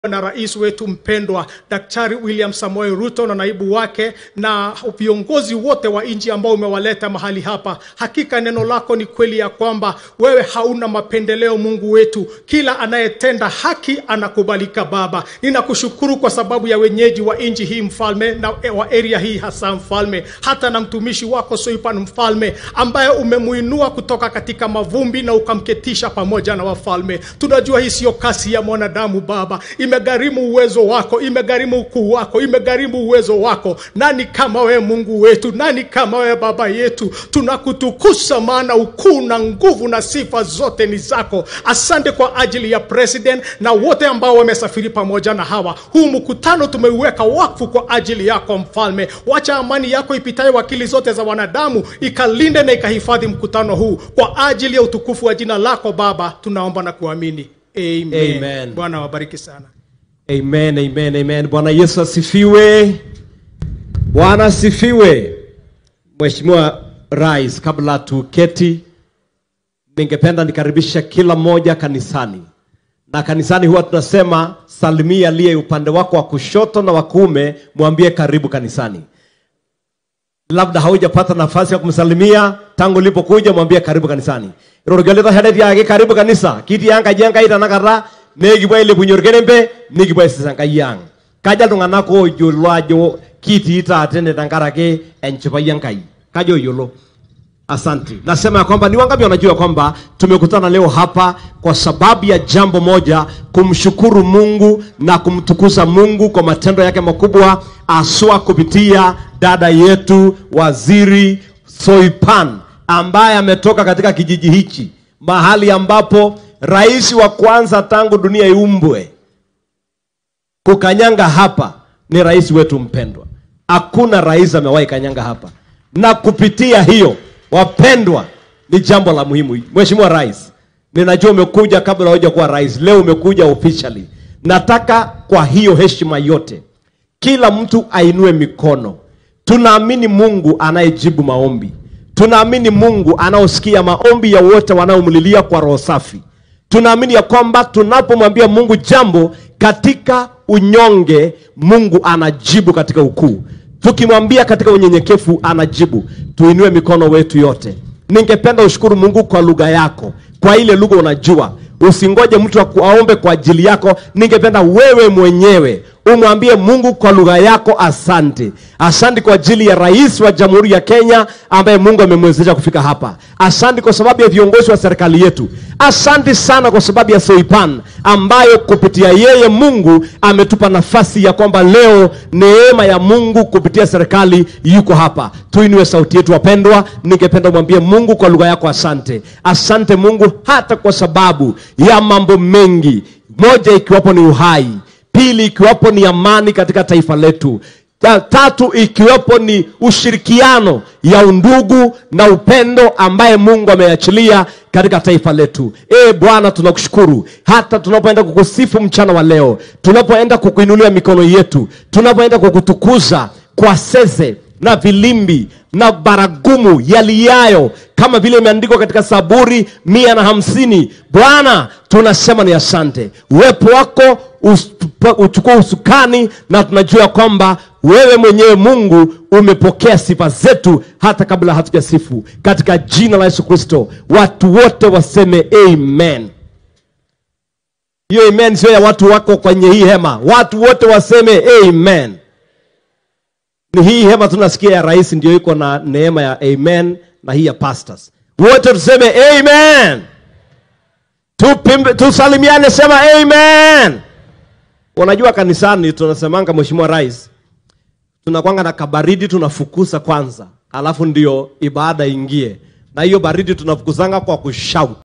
na rais wetu mpendwa Daktari William Samoei Ruto na naibu wake na viongozi wote wa nchi ambao umewaleta mahali hapa. Hakika neno lako ni kweli ya kwamba wewe hauna mapendeleo, Mungu wetu. Kila anayetenda haki anakubalika Baba. Ninakushukuru kwa sababu ya wenyeji wa nchi hii mfalme, na wa area hii hasa mfalme, hata na mtumishi wako Soipan mfalme, ambaye umemuinua kutoka katika mavumbi na ukamketisha pamoja na wafalme. Tunajua hii sio kasi ya mwanadamu Baba. Imegharimu uwezo wako, imegharimu ukuu wako, imegharimu uwezo wako. Nani kama wewe Mungu wetu? Nani kama wewe Baba yetu? Tunakutukuza maana ukuu na nguvu na sifa zote ni zako. Asante kwa ajili ya president na wote ambao wamesafiri pamoja na hawa. Huu mkutano tumeuweka wakfu kwa ajili yako mfalme. Wacha amani yako ipitayo akili zote za wanadamu ikalinde na ikahifadhi mkutano huu kwa ajili ya utukufu wa jina lako Baba. Tunaomba na kuamini. Amen. Amen. Bwana wabariki sana. Amen, amen, amen. Bwana Yesu asifiwe. Bwana asifiwe. Mheshimiwa Rais, kabla tuketi, ningependa nikaribisha kila mmoja kanisani. Na kanisani huwa tunasema salimia aliye upande wako wa kushoto na wa kuume, mwambie karibu kanisani. Labda haujapata nafasi ya kumsalimia tangu ulipokuja, mwambie karibu kanisani. Rogeleta hadi yake karibu kanisa. Kiti yanga jenga ita nakara negi bwele bunyorgerembe negi bwele sanga yang. Kaja tungana ko yulajo kiti ita atende tangarake enchipa yangai. Kajo yulo. Asante. Nasema kwamba ni wangapi wanajua kwamba tumekutana leo hapa kwa sababu ya jambo moja, kumshukuru Mungu na kumtukuza Mungu kwa matendo yake makubwa, aswa kupitia dada yetu Waziri Soipan ambaye ametoka katika kijiji hiki, mahali ambapo rais wa kwanza tangu dunia Iumbwe kukanyanga hapa ni rais wetu mpendwa. Hakuna rais amewahi kanyanga hapa. Na kupitia hiyo, wapendwa, ni jambo la muhimu. Mheshimiwa Rais, ninajua umekuja kabla hoja kuwa rais. Leo umekuja officially. Nataka kwa hiyo heshima yote, kila mtu ainue mikono. Tunaamini Mungu anayejibu maombi. Tunaamini Mungu anaosikia maombi ya wote wanaomlilia kwa roho safi. Tunaamini ya kwamba tunapomwambia Mungu jambo katika unyonge, Mungu anajibu katika ukuu. Tukimwambia katika unyenyekevu anajibu. Tuinue mikono wetu yote. Ningependa ushukuru Mungu kwa lugha yako, kwa ile lugha unajua. Usingoje mtu akuombe kwa ajili yako. Ningependa wewe mwenyewe umwambie Mungu kwa lugha yako asante. Asante kwa ajili ya rais wa Jamhuri ya Kenya ambaye Mungu amemwezesha kufika hapa. Asante kwa sababu ya viongozi wa serikali yetu. Asante sana kwa sababu ya Soipan ambayo kupitia yeye Mungu ametupa nafasi ya kwamba leo neema ya Mungu kupitia serikali yuko hapa. Tuinue sauti yetu wapendwa. Ningependa mwambie Mungu kwa lugha yako asante. Asante Mungu hata kwa sababu ya mambo mengi. Moja ikiwapo ni uhai. Pili ikiwapo ni amani katika taifa letu. Tatu ikiwapo ni ushirikiano ya undugu na upendo ambaye Mungu ameachilia katika taifa letu. Bwana tunakushukuru. Hata tunapoenda kukusifu mchana wa leo, tunapoenda kukuinulia mikono yetu, tunapoenda kukutukuza kwa seze na vilimbi na baragumu yaliyayo kama vile imeandikwa katika Zaburi 150, Bwana tunasema ni asante. Uwepo wako uchukue usukani, na tunajua kwamba wewe mwenyewe Mungu umepokea sifa zetu hata kabla hatujasifu. Katika jina la Yesu Kristo watu wote waseme amen. Hiyo amen sio ya watu wako kwenye hii hema. Watu wote waseme amen. Ni hii hema tunasikia ya rais ndio iko na neema ya amen, na hii ya pastors. Wote tuseme amen. Tusalimiane, sema amen. Unajua kanisani tunasemanga Mheshimiwa Rais, tunakwanga na kabaridi tunafukuza kwanza, alafu ndio ibada ingie. Na hiyo baridi tunafukuzanga kwa kushout.